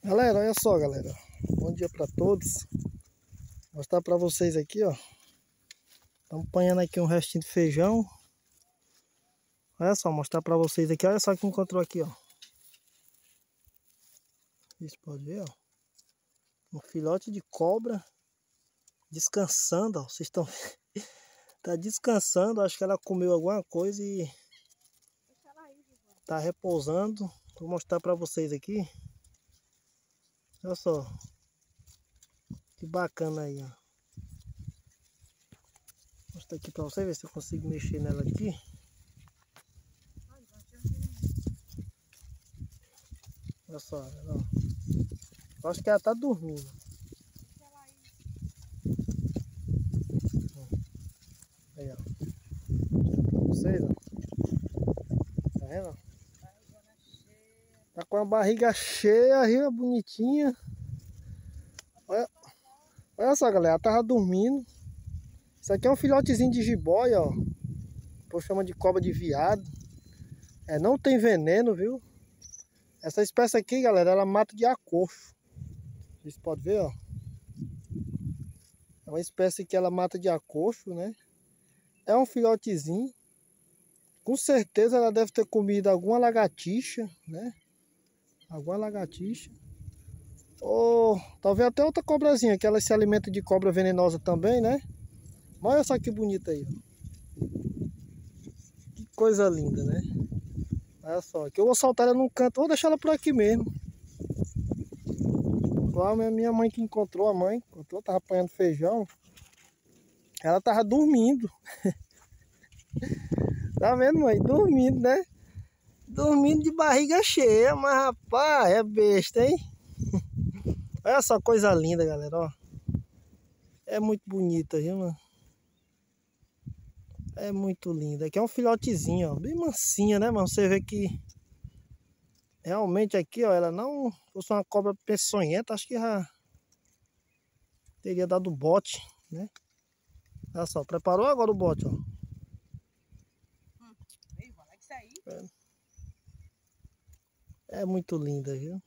Galera, olha só, galera. Bom dia pra todos. Vou mostrar pra vocês aqui, ó. Estamos apanhando aqui um restinho de feijão. Olha só, mostrar pra vocês aqui. Olha só o que encontrou aqui, ó. Vocês podem ver, ó. Um filhote de cobra descansando, ó. Vocês estão tá descansando. Acho que ela comeu alguma coisa e tá repousando. Vou mostrar pra vocês aqui. Olha só. Que bacana aí, ó. Vou mostrar aqui pra vocês, ver se eu consigo mexer nela aqui. Olha só, ó. Eu acho que ela tá dormindo. Aí, ó. Pra vocês, ó. Tá vendo? Tá com a barriga cheia, aí, bonitinha. Olha só, galera. Ela tava dormindo. Isso aqui é um filhotezinho de jiboia, ó. O povo chama de cobra de viado. Não tem veneno, viu? Essa espécie aqui, galera, ela mata de acocho. Vocês podem ver, ó. É uma espécie que ela mata de acocho, né? É um filhotezinho. Com certeza ela deve ter comido alguma lagartixa, né? Alguma lagartixa. Ou talvez até outra cobrazinha, que ela se alimenta de cobra venenosa também, né? Mas olha só que bonita aí, ó. Que coisa linda, né? Olha só, que eu vou soltar ela num canto, vou deixar ela por aqui mesmo. Igual a minha mãe que encontrou, tava apanhando feijão. Ela tava dormindo. Tá vendo, mãe? Dormindo, né? Dormindo de barriga cheia, mas rapaz, é besta, hein? Olha só coisa linda, galera, ó. É muito bonita, viu, mano? É muito linda. Aqui é um filhotezinho, ó. Bem mansinha, né, mano? Você vê que realmente aqui, ó, ela não fosse uma cobra peçonhenta, acho que já teria dado bote, né? Olha só, preparou agora o bote, ó. É muito linda, viu?